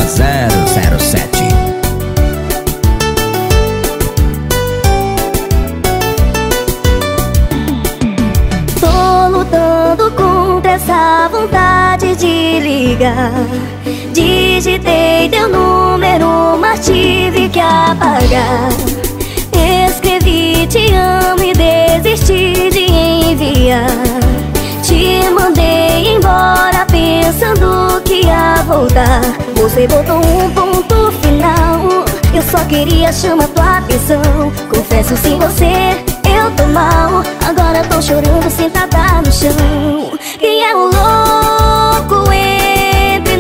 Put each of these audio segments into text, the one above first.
007. Tô lutando contra essa vontade de ligar. Digitei teu número, mas tive que apagar. Escrevi te amo e desisti de enviar. Te mandei embora pensando que ia voltar. Você botou um ponto final. Eu só queria chamar tua atenção. Confesso, sem você eu tô mal. Agora tô chorando sentada no chão. Quem é o louco entre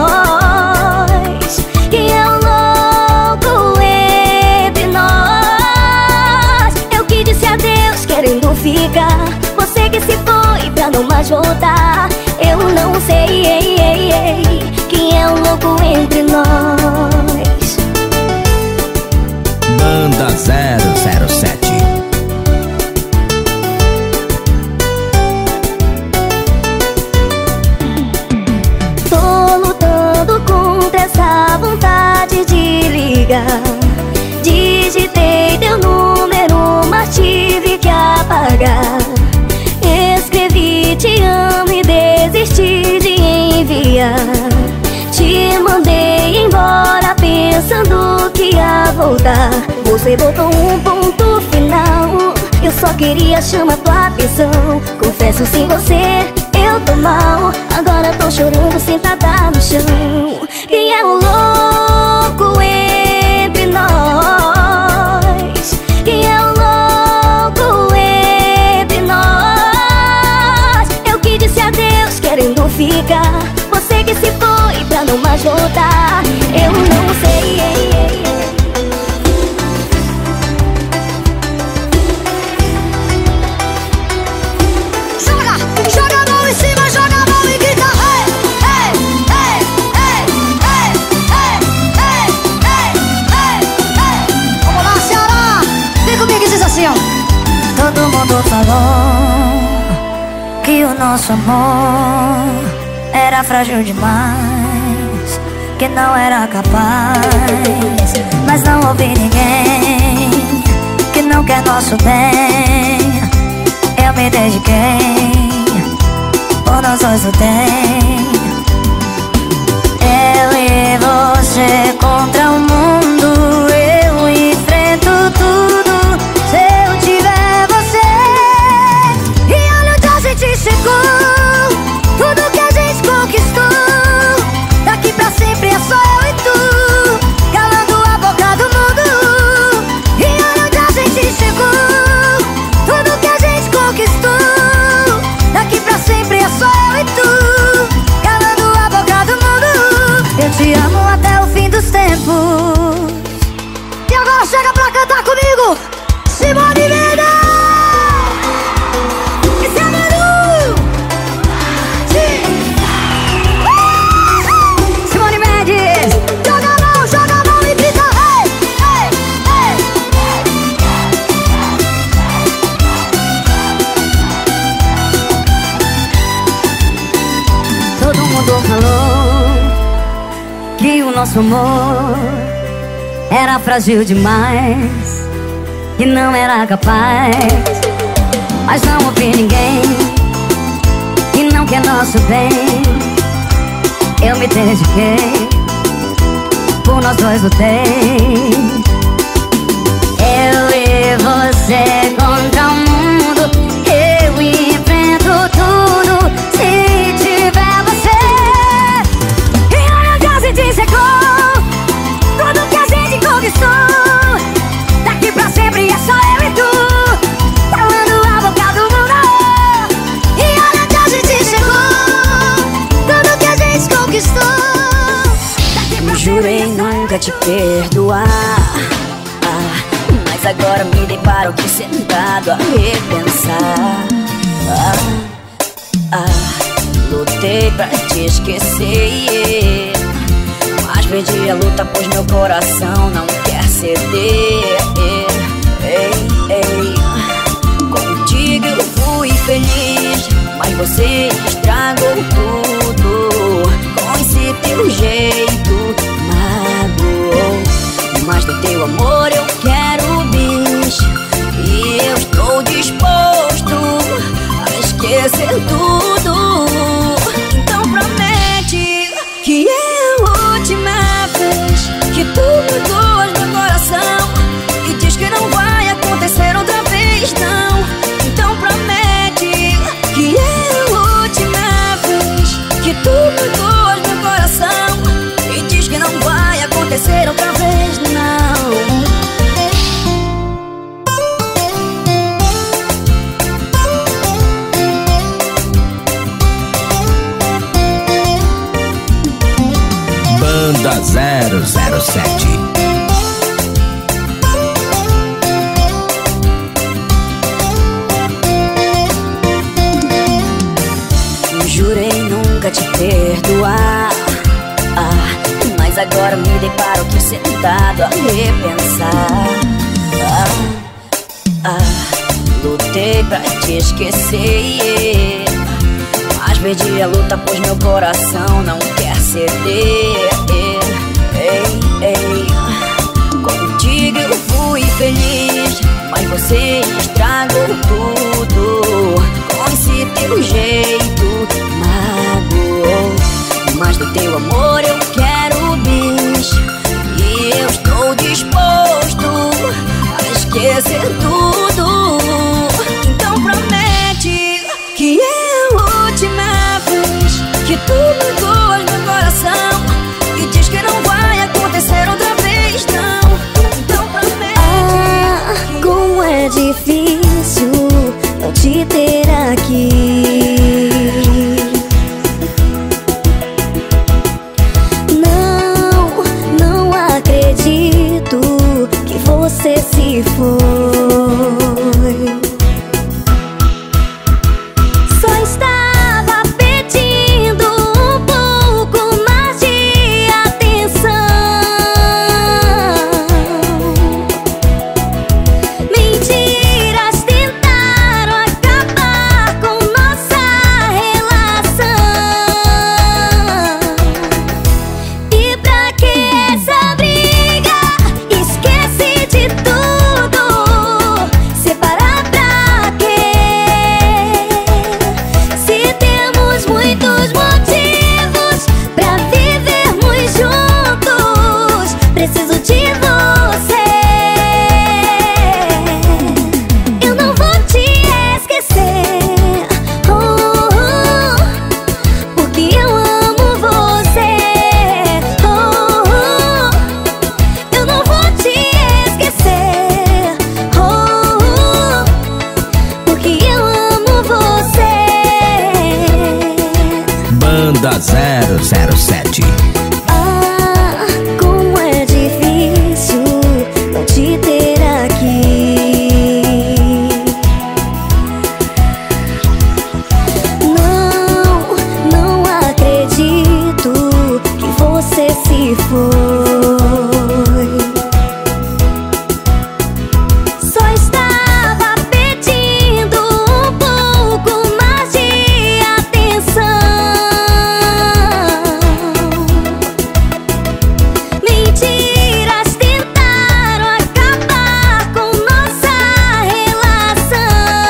nós? Quem é o louco entre nós? Eu que disse adeus querendo ficar. Você que se foi pra não mais voltar. Eu não sei quem é o louco entre nós. Banda 007. Tô lutando contra essa vontade de ligar. Digitei teu número, mas tive que apagar. Escrevi te amo e desisti de enviar. Te mandei embora pensando que ia voltar. Você botou um ponto final. Eu só queria chamar tua atenção. Confesso, sem você eu tô mal. Agora tô chorando sentada no chão. Quem é o louco entre nós? Quem é o louco entre nós? Eu que disse adeus querendo ficar. Você que se foi pra não mais voltar. Eu não sei. Todo mundo falou que o nosso amor era frágil demais, que não era capaz. Mas não ouvi ninguém que não quer nosso bem. Eu me dediquei, por nós dois lutei. Eu e você contra o mundo. Eu enfrento tudo se eu tiver você. E olha onde a gente chegou. Tudo que a gente conquistou. Daqui pra sempre é só eu e tu, calando a boca do mundo. E olha onde a gente chegou. Tudo que a gente conquistou. Daqui pra sempre é só eu e tu, calando a boca do mundo. Eu te amo até o fim dos tempos. E agora chega pra cantar comigo, Simone Mendes! Esse é Manu! Simone Mendes! Joga a mão e grita hey, hey, hey. Todo mundo falou que o nosso amor era frágil demais, que não era capaz. Mas não ouvi ninguém que não quer nosso bem. Eu me dediquei, por nós dois lutei. Eu e você contra o mundo. Eu enfrento tudo se tiver você. E olha onde a gente chegou. Tudo que a gente conquistou. Daqui pra sempre é só eu e tu, calando a boca do mundo. E olha onde a gente chegou. Tudo que a gente conquistou. Jurei nunca te perdoar, mas agora me deparo aqui sentado a repensar. Lutei pra te esquecer, mas perdi a luta pois meu coração não quer ceder. Contigo eu fui feliz, mas você estragou tudo com esse teu jeito 007. Jurei nunca te perdoar, mas agora me deparo aqui sentado a repensar. Lutei pra te esquecer, mas perdi a luta pois meu coração não quer ceder. Contigo eu fui feliz, mas você estragou tudo com esse teu jeito, magoou. Mas do teu amor eu quero bis, e eu estou disposto a esquecer tudo. Então promete que é a última vez que tu magoas meu coração, e diz que não vai acontecer outra vez, não. Então promete. Como é difícil não te ter aqui. Não acredito que você se foi. Só estava pedindo um pouco mais de atenção. Mentiras tentaram acabar com nossa relação. E pra que essa briga? Esquece de tudo. Separar pra quê? Se temos muitos motivos pra vivermos juntos, preciso de você. Eu não vou te esquecer, porque eu amo você. Eu não vou te esquecer, porque eu amo você. Banda 007. Como é difícil não te ter aqui. Não acredito que você se foi. Só estava pedindo um pouco mais de atenção. Mentiras tentaram acabar com nossa relação.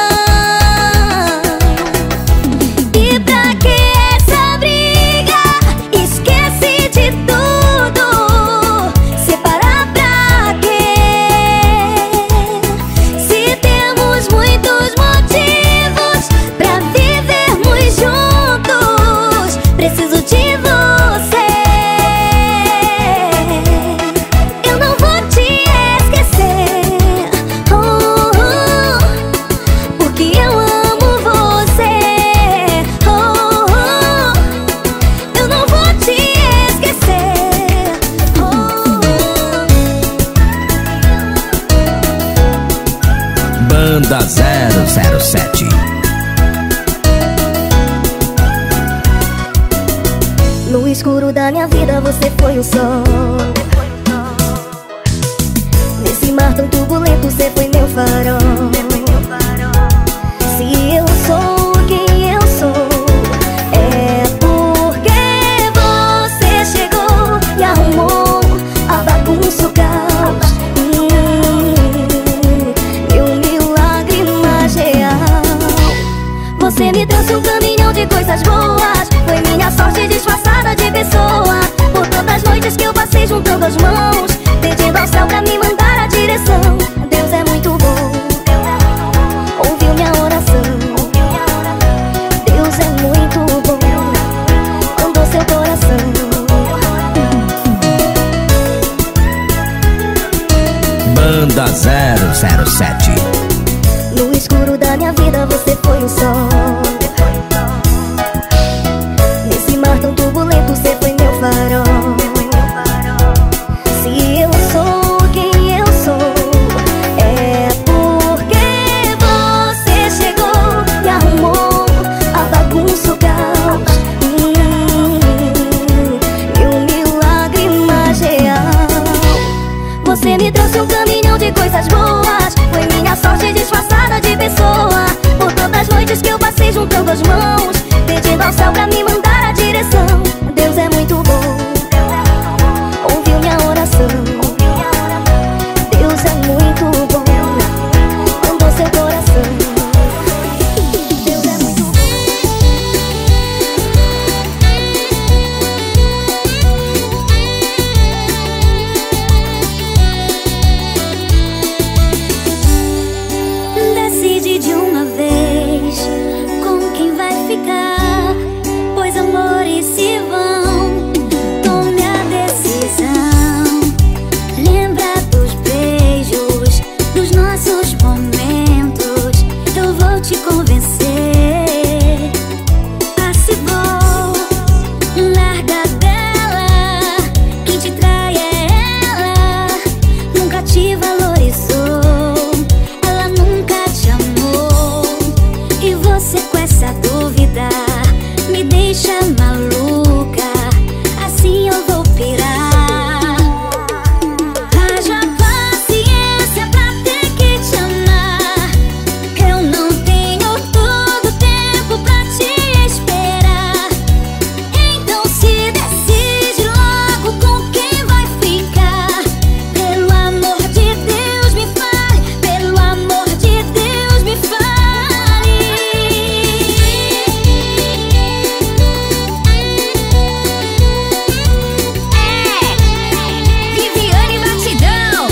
E pra que essa briga? Esquece de tudo. Separar pra quê? Se temos muitos motivos pra vivermos juntos, preciso de você. Eu não vou te esquecer, porque eu amo você. Eu não vou te esquecer. Banda 007. No escuro da minha vida você foi o sol. Nesse mar tão turbulento você foi meu farol. Se eu sou quem eu sou, é porque você chegou e arrumou a bagunça, o caos. Meu milagre mais real. Você me trouxe um caminhão de coisas boas. Foi minha sorte disfarçada de pessoa. Por todas as noites que eu passei juntando as mãos, pedindo ao céu pra me mandar a direção. Deus é muito bom, ouviu minha oração. Deus é muito bom, andou seu coração. Banda 007. No escuro da minha vida você foi o sol. Nesse mar tão turbulento você foi meu farol. noites que eu passei juntando as mãos, pedindo ao céu pra me mandar a direção. Deus é muito bom, ouviu minha oração. Deus é muito bom, mandou seu coração. Deus é muito bom. Decide de uma vez com quem vai ficar, pois amores se vão. Tome a decisão. Lembra dos beijos, dos nossos momentos. Eu vou te convencer. Ah, se vou, larga dela. Quem te trai é ela. Nunca te valorizou, ela nunca te amou. E você com essa dúvida me deixa maluca, assim eu vou pirar. Haja paciência pra ter que te amar. Eu não tenho todo tempo pra te esperar. Então se decide logo com quem vai ficar. Pelo amor de Deus me fale, pelo amor de Deus me fale. Viviane Batidão.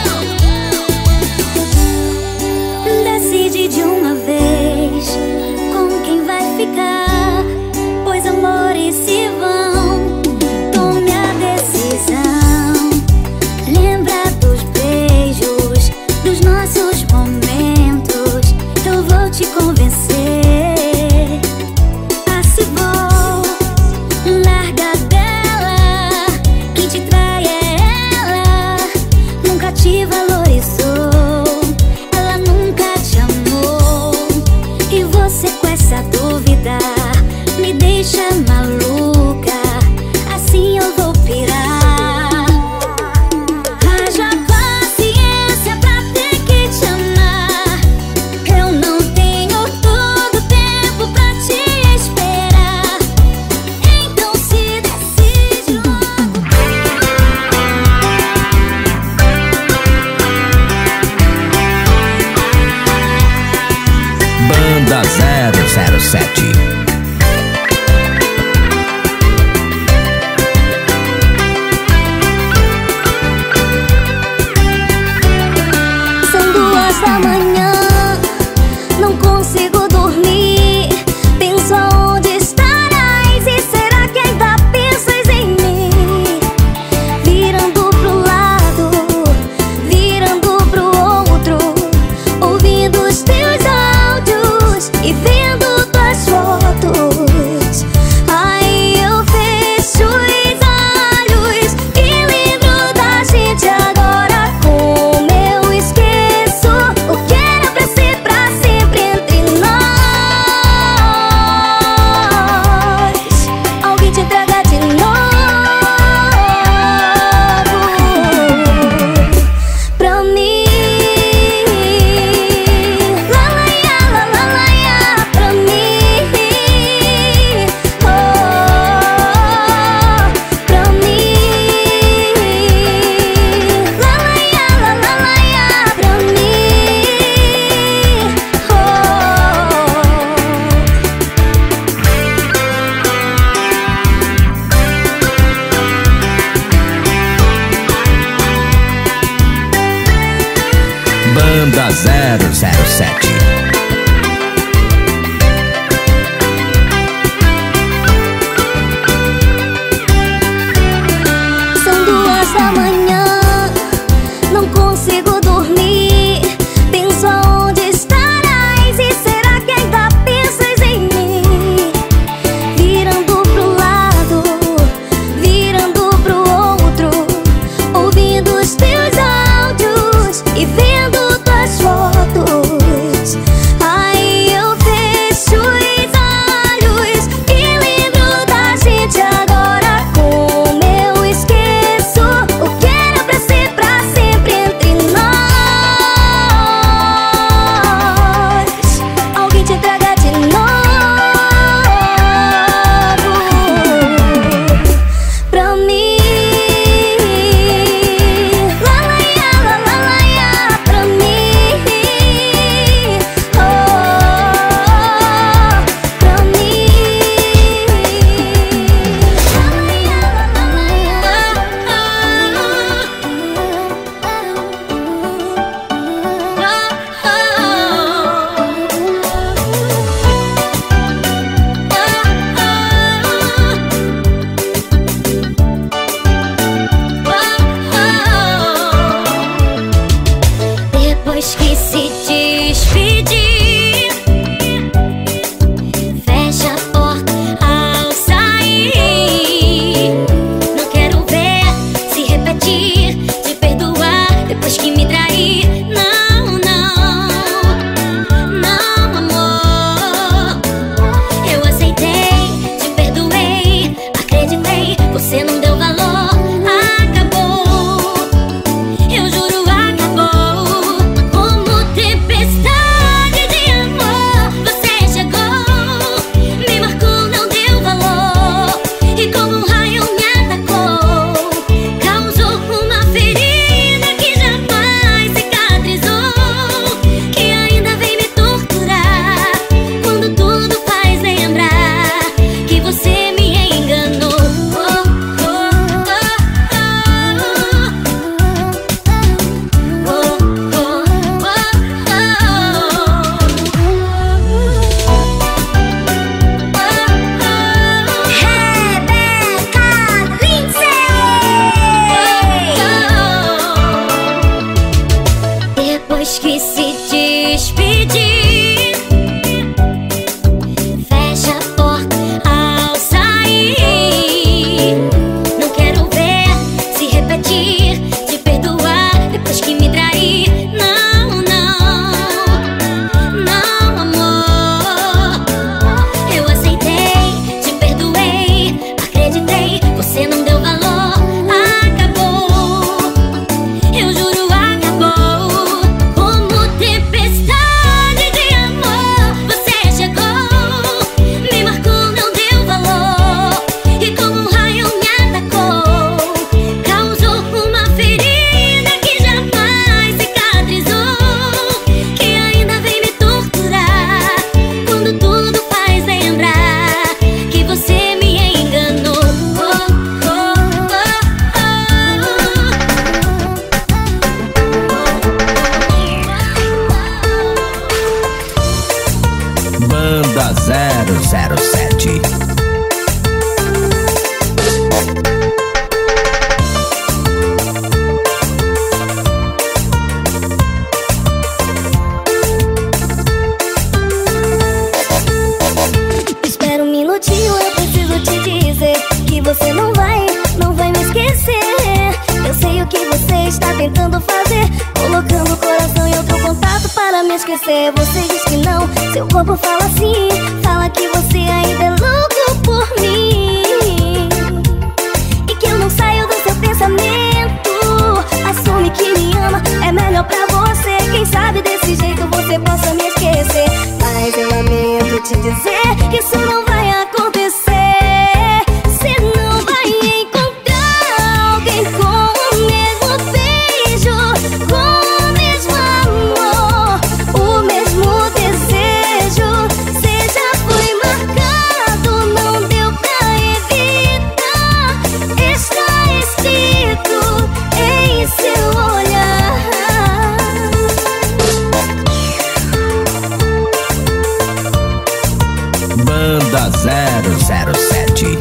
Decide de uma vez com quem vai ficar, pois amores se vão. Tome a decisão. Lembra dos beijos, dos nossos momentos. Eu vou te convencer. Ah, se vou, larga dela. Quem te trai é ela. Nunca te valorizou, ela nunca te amou. E você com essa dúvida me deixa maluca, assim eu vou pirar. Haja paciência pra ter que te amar. Eu não tenho todo tempo pra te esperar. Então se decide logo. Banda 007. São 2 da manhã, não consigo dormir. Penso aonde estarás e será que ainda pensas em mim? Virando pro lado, virando pro outro, ouvindo os teus áudios e vendo tuas fotos. Aí eu fecho os olhos e lembro da gente agora. Como eu esqueço o que era pra ser pra sempre entre nós. Alguém te traga de novo pra mim. Lalaiá, pra mim. Oh, pra mim. Lalaiá, pra mim. Banda 007. São 2 da manhã, não consigo dormir. Penso aonde estarás e será que ainda pensas em mim? Virando pro lado, virando pro outro, ouvindo os teus áudios e vendo tuas fotos. Banda 007. Espera um minutinho, eu preciso te dizer que você não vai me esquecer. Eu sei o que você está tentando fazer, colocando o coração em outro contato para me esquecer. Você diz que não, seu corpo fala sim, fala que você ainda é louco por mim e que eu não saio do seu pensamento. Assume que me ama, é melhor pra você. Quem sabe desse jeito você possa me esquecer. Mas eu lamento te dizer que isso não vai acontecer. Você não vai encontrar alguém com o mesmo beijo, com o mesmo amor, o mesmo desejo. Você já foi marcado, não deu pra evitar. Está escrito em seu olhar. Banda 007.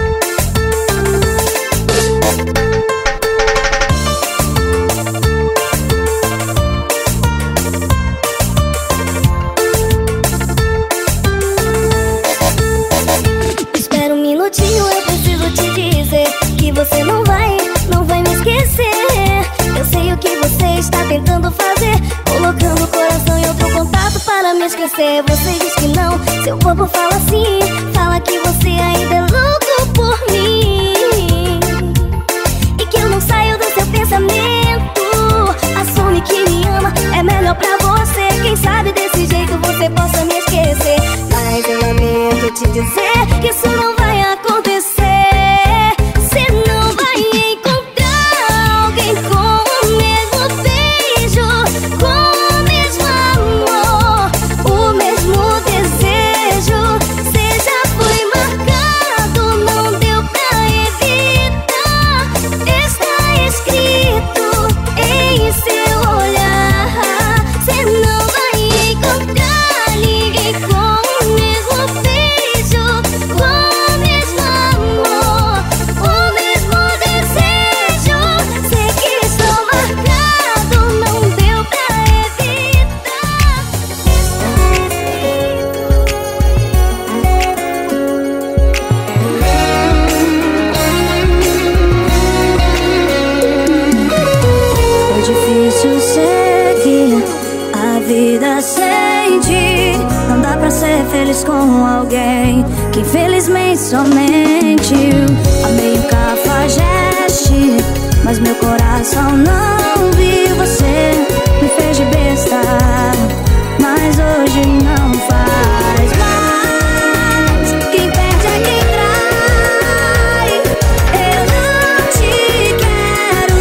Espera um minutinho, eu preciso te dizer que você não vai me esquecer. Eu sei o que você está tentando fazer, colocando o coração em outro contato para me esquecer. Você diz que não, seu corpo fala sim, fala que você ainda é louco por mim e que eu não saio do seu pensamento. Assume que me ama, é melhor pra você. Quem sabe desse jeito você possa me esquecer. Mas eu lamento te dizer que isso não vai acontecer. Você não vai encontrar alguém com o mesmo beijo, com o mesmo amor, o mesmo desejo. Você já foi marcado, não deu pra evitar. Está escrito em seu olhar. Você não vai encontrar ninguém com o mesmo beijo, com o mesmo amor, o mesmo desejo. Sei que estou marcado, não deu pra evitar. Foi difícil seguir a vida sem ti. Não dá pra ser feliz com alguém que infelizmente somente amei um cafajeste, mas meu coração não viu. Você me fez de besta, mas hoje não faz mais. Quem perde é quem trai. Eu não te quero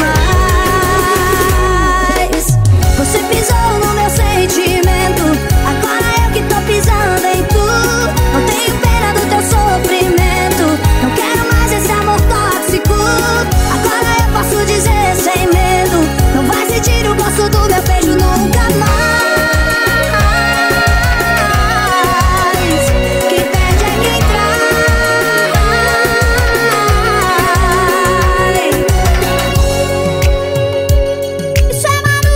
mais. Você pisou no meu sentimento, agora eu que tô pisando em tu. Não tenho pena do teu sofrimento, não quero mais esse amor tóxico. Agora eu posso dizer sem medo, não vai sentir o gosto do meu beijo nunca mais. Quem perde é quem trai. Isso é Manu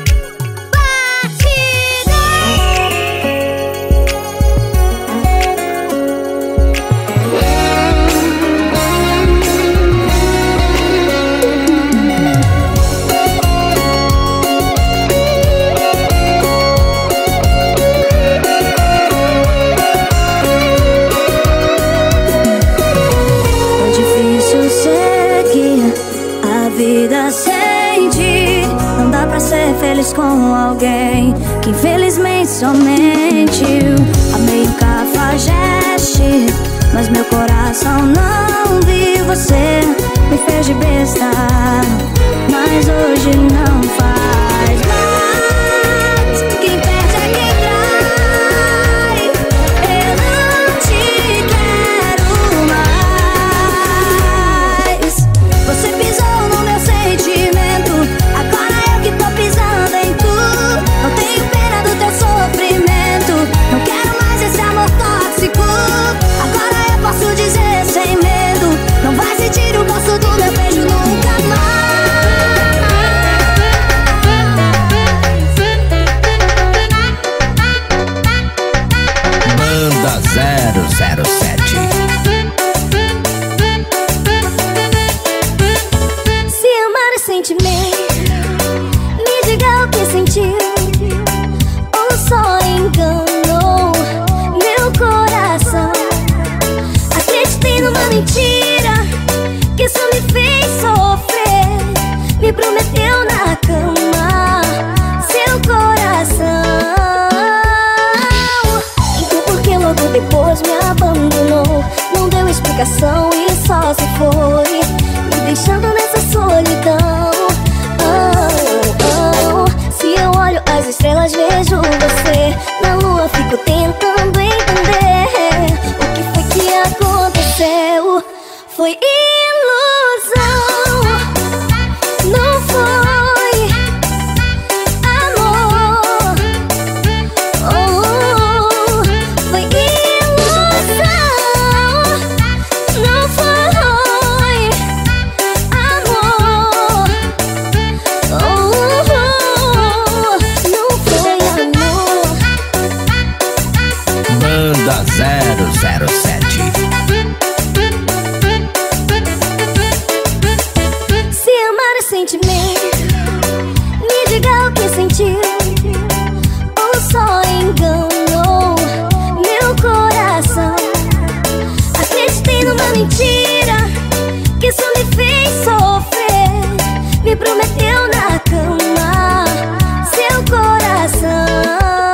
Foi difícil seguir a vida sem ti. Não dá pra ser feliz com alguém que infelizmente somente amei um cafajeste, mas meu coração não viu. Você me fez de besta, mas hoje não faz mais. Quem perde é quem trai. Eu não te quero mais. Você pisou no meu sentimento, agora eu que tô pisando em tu. Não tenho pena do teu sofrimento, não quero Se amar é sentimento, me diga o que sentiu, ou só enganou meu coração. Acreditei numa mentira que só me fez sofrer. Me prometeu na cama seu coração. Então por que logo depois me abandonou? Não deu explicação e só se foi, me deixando nessa solidão. Se eu olho as estrelas vejo você, na lua fico tentando entender o que foi que aconteceu. Foi ilusão, não foi amor. Foi ilusão, não foi amor. Não foi amor. Banda 007. Se amar é sentimento, me diga o que sentiu, ou só enganou meu coração. Acreditei numa mentira que só me fez sofrer. Me prometeu na cama seu coração.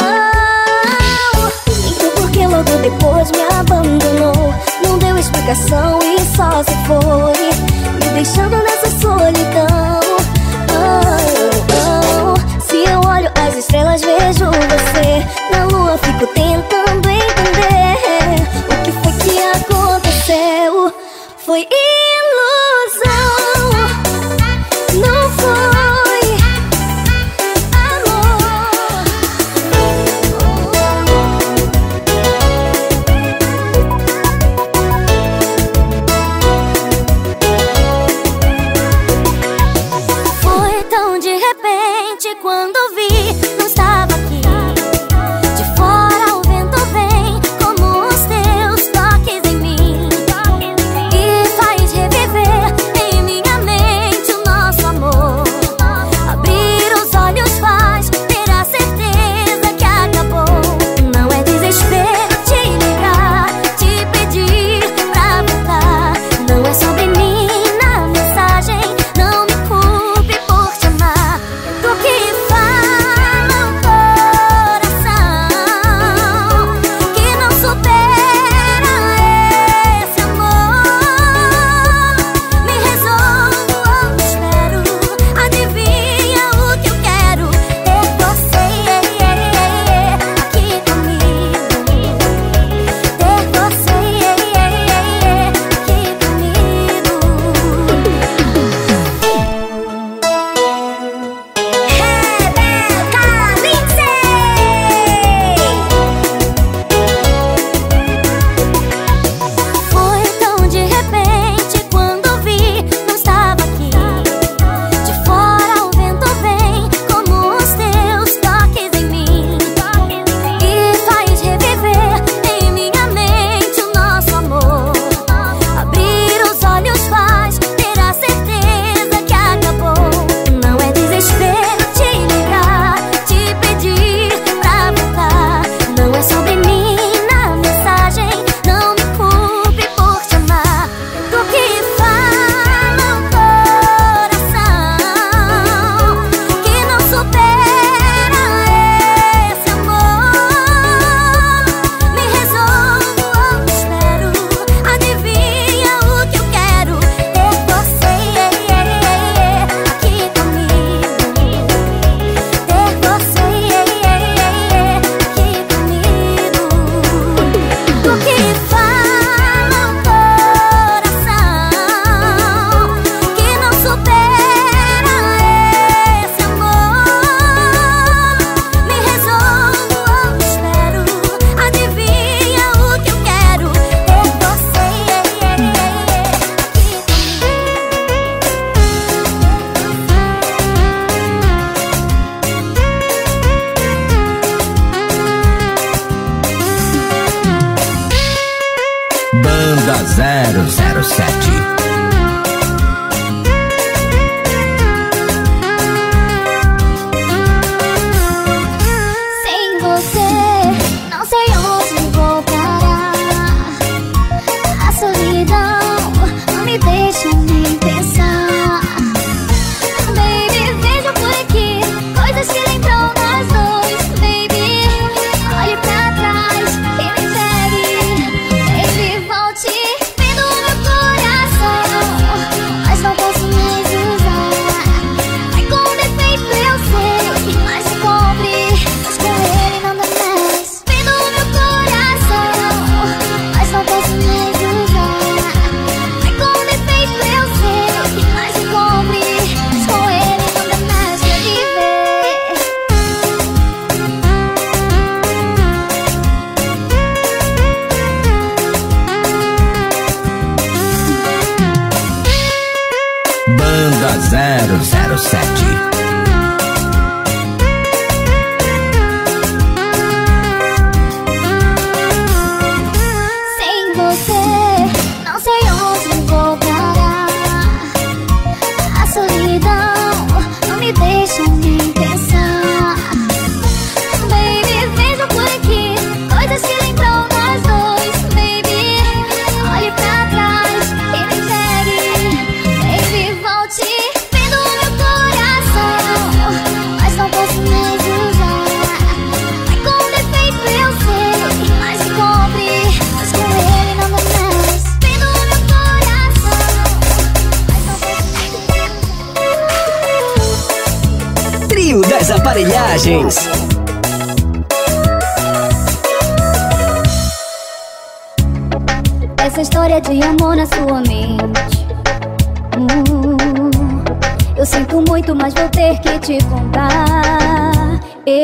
Então por que logo depois me abandonou? Não deu explicação e só se foi, me deixando nessa solidão. Se eu olho as estrelas vejo você, na lua fico tentando entender o que foi que aconteceu. Foi ilusão, não foi amor. Foi tão de repente quando vi, não estava aqui. De fora o vento vem como os teus toques em mim, e faz Banda 007. Banda 007. Sem você, não sei onde vou parar. A solidão não me deixa nem pensar. Baby, veja por aqui coisas que lembram nós dois. Baby, olhe pra trás e me pegue. Baby, volte vendo o meu coração, mas não posso mais usar. Vai com defeito, eu sei, mas me compre, mas com ele não dá mais. Vendo o meu coração, mas não posso mais usar. Trio das Aparelhagens. Essa história de amor na sua mente, eu sinto muito, mas vou ter que te contar.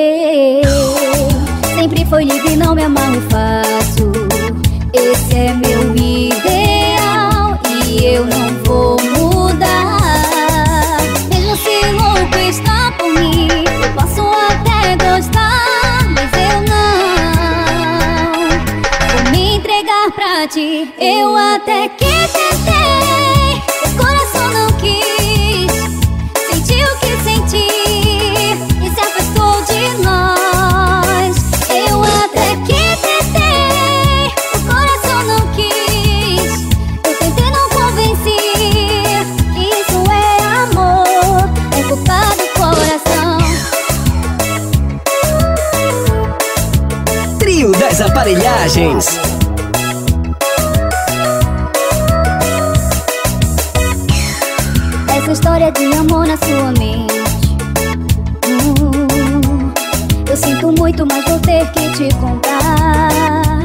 Sempre foi livre, não me amarro fácil. Esse é meu ideal e eu não vou mudar. Mesmo se louco está por mim, eu posso até gostar, mas eu não vou me entregar pra ti. Eu até que tentei, o coração não quis. Sentiu o que senti e se afastou de nós. Eu até que tentei, o coração não quis. Eu tentei, não convenci. Isso é amor, é culpa do coração. Trio das Aparelhagens. Essa história de amor na sua mente, eu sinto muito, mas vou ter que te contar.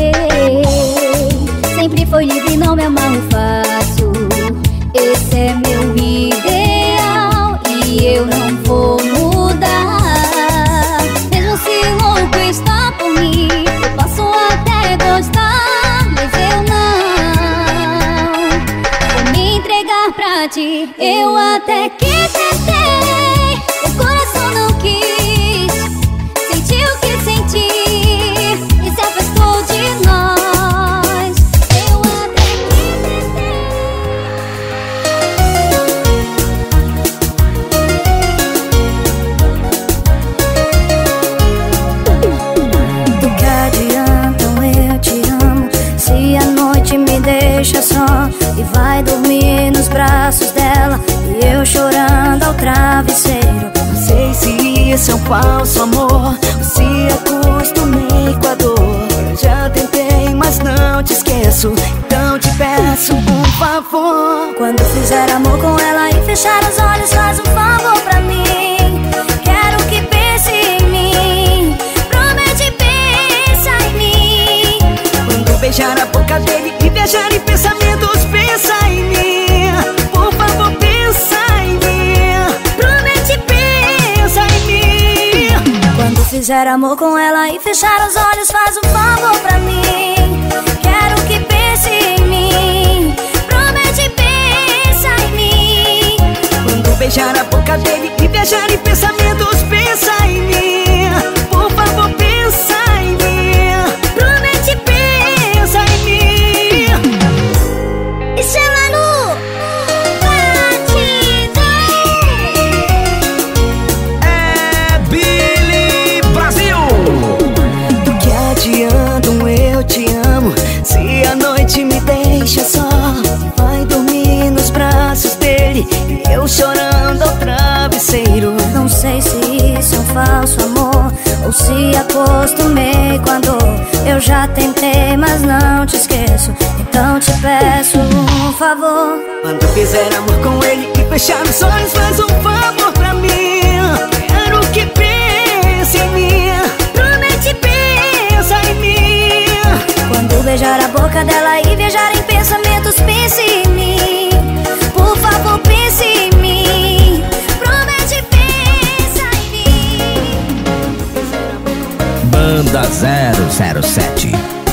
Sempre foi livre, não me amarro fácil. Esse é meu ideal e eu não vou mudar. Mesmo se louco está por mim, eu posso até gostar, mas eu não vou me entregar pra ti. Eu até que tentei, o coração não quis. Sentiu o que senti e se afastou de nós. Eu até que Do que adianta eu te amo se a noite me deixa só e vai dormir nos braços dela e eu chorando ao travesseiro? Não sei se isso é um falso amor ou se acostumei com a dor. Eu já tentei, mas não te esqueço, então te peço um favor. Quando fizer amor com ela e fechar os olhos, faz um favor pra mim. Quero que pense em mim, promete, pensa em mim. Quando beijar a boca dele e viajar em pensamentos, pensa em mim. Por favor, pensa em mim. Promete, pensa em mim. Quando fizer amor com ela e fechar os olhos, faz um favor pra mim. Quero que pense em mim, promete, pensa em mim. Quando beijar a boca dele e viajar em pensamentos, pensa em mim. Por favor, pensa em mim. Promete, pensa em mim. eu chorando ao travesseiro. Não sei se isso é um falso amor ou se acostumei quando eu já tentei, mas não te esqueço. Então te peço um favor. Quando fizer amor com ele e fechar os olhos, faz um favor pra mim. Quero que pense em mim. Promete, pensa em mim. Quando beijar a boca dela e viajar em pensamentos, pense em mim. Por favor, pense em mim. Promete, pensa em mim. Banda 007.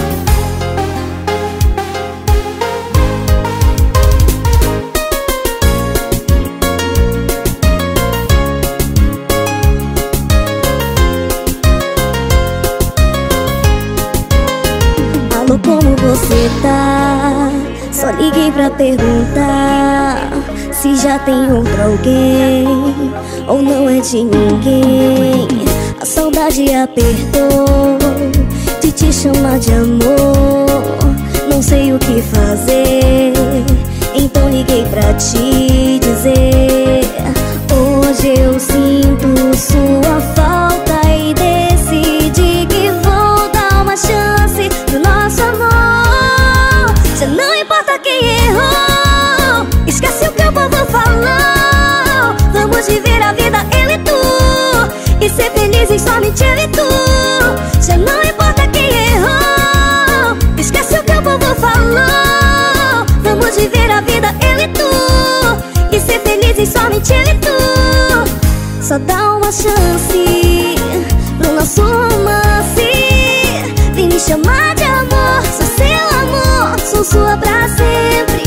Alô, como você tá? Só liguei pra perguntar se já tem outro alguém ou não é de ninguém. A saudade apertou de te chamar de amor. Não sei o que fazer, então liguei pra te dizer. Hoje eu sinto sua falta e decidi que vou dar uma chance pro nosso amor. Já não importa quem errou, esquece o que o povo falou. Vamos viver a vida, eu e tu, e ser felizes somente eu e tu. Já não importa quem errou, esquece o que o povo falou. Vamos viver a vida, eu e tu, e ser felizes somente eu e tu. Só dá uma chance pro nosso romance. Vem me chamar de amor, sou seu amor, sou sua pra sempre.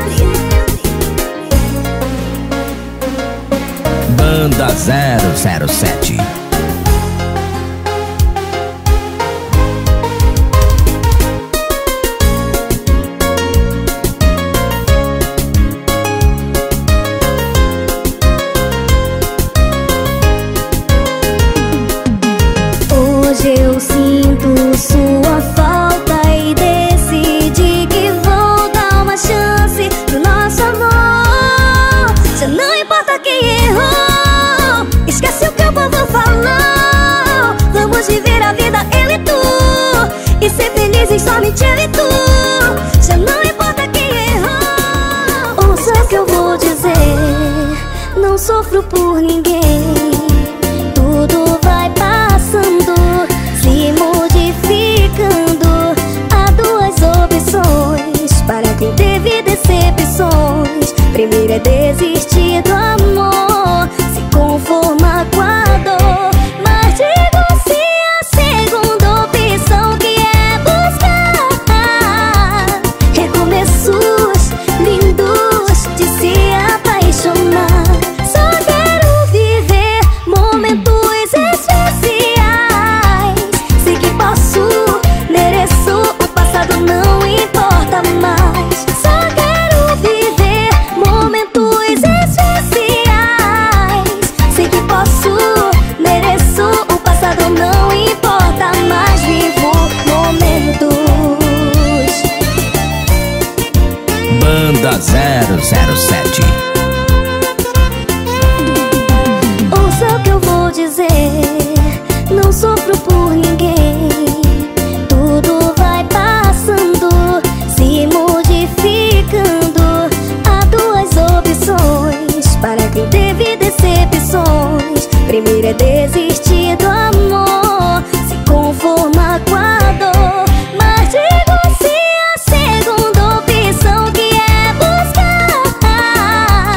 Banda 007. Hoje eu sinto sua falta e decidi que vou dar uma chance pro nosso amor. Já não importa quem errou, esquece o que o povo falou. Vamos viver a vida, eu e tu, e ser felizes somente eu e tu. Já não importa quem errou. Ouça o que eu vou dizer, não sofro por ninguém. Tudo vai passando, se modificando. Há duas opções para quem teve decepções. Primeiro é desistir do amor, se conformar com a dor. Mas digo sim à segunda opção, que é buscar recomeços lindos de se apaixonar. Só quero viver momentos especiais. Sei que posso, mereço, o passado não importa mais. Só quero viver momentos especiais. Sei que posso, mereço, o passado não importa mais. Vivo momentos. Banda 007. Ouça o que eu vou dizer, não sofro por ninguém. Tudo vai passando, se modificando. Há duas opções para quem teve decepções. Primeiro é desistir do amor, se conformar com a dor. Mas digo sim à segunda opção, que é buscar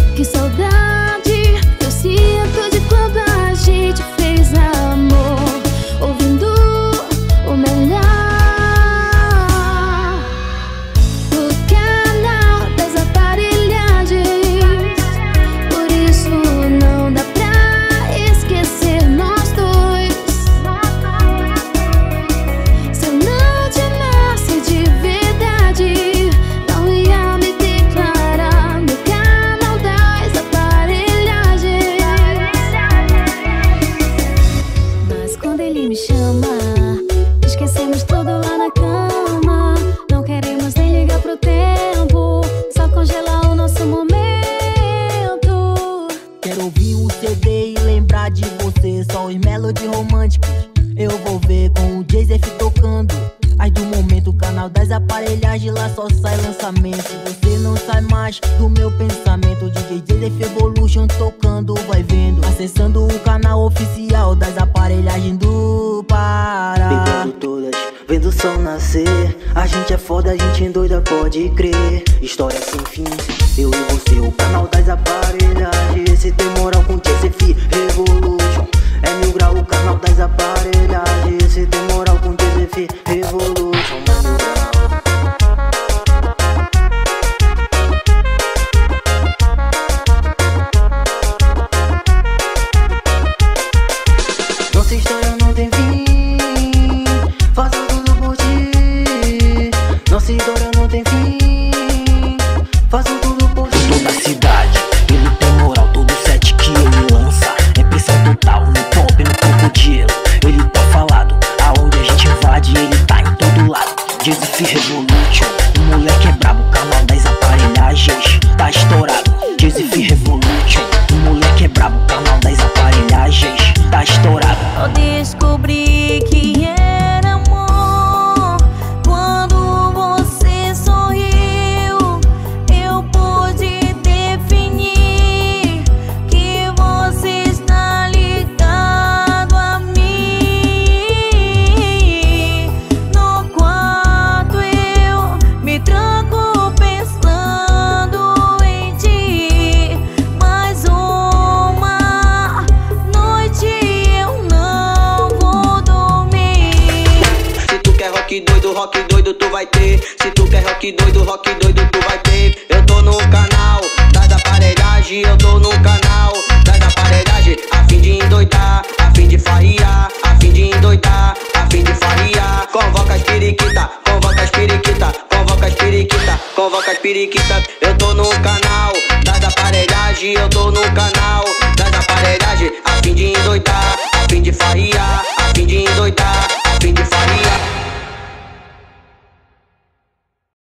Que saudade eu sinto de quando a gente fez amor, ouvindo o melhor do canal das aparelhagens. Por isso não dá pra esquecer nós dois. Se eu não te amasse de verdade, não ia me declarar no canal das aparelhagens. Mas quando ele me chama, esquecemos tudo lá na cama. Não queremos nem ligar pro tempo, só congelar o nosso momento. Quero ouvir um CD e lembrar de você. Só os melody românticos eu vou ver, com o Jay-Z tocando. As do momento, o canal das aparelhagens, lá só sai lançamento. Você não sai mais do meu pensamento. DJ Jay-Z Evolution tocando, vai vendo. Acessando o canal oficial das aparelhagens do Pará. Pegando todas, vendo o sol nascer. A gente é foda, a gente é doida, pode crer. História sem fim, eu e você, o canal das aparelhagens. Se tem moral com TCF Revolution, é 1000 grau o canal das aparelhagens. Se tem moral com TCF Revolution, é 1000 grau. Nossa história não tem fim, faço tudo por ti. Nossa história não tem fim, faço tudo por ti. Toda a cidade, ele tem moral, todo set que ele lança é pressão total, no top, no crocodilo. Ele tá falado, aonde a gente invade, ele tá em todo lado. Jay-Z Revolution, o moleque é brabo, canal das aparelhagens tá estourado. Jay-Z Revolution, o moleque é brabo, canal das aparelhagens tá estourado. Eu descobri que era amor quando você sorriu. Eu pude definir que você está ligado a mim. No quarto eu me tranco pensando em ti. Mais uma noite eu não vou dormir. Se tu quer rock doido tu vai ter. Se tu quer rock doido tu vai ter. Eu tô no canal das aparelhagens, eu tô no canal das aparelhagens. A fim de endoidar, a fim de farriar, a fim de endoidar, a fim de farriar. Convoca as periquita, convoca as periquita, convoca as periquita, convoca as periquita. Eu tô no